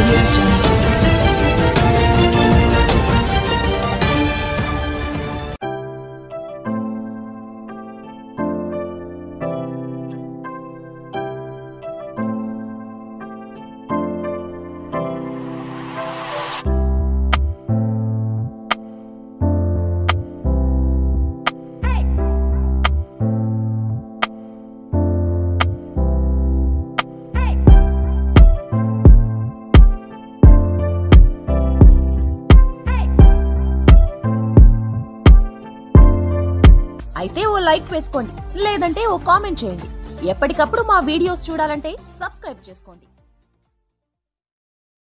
audio jungle. అయితే ఓ like వేసుకోండి, లేదంటే ఓ కామెంట్ చేయండి. ఎప్పటికప్పుడు మా వీడియోస్ చూడాలంటే సబ్స్క్రైబ్ చేసుకోండి.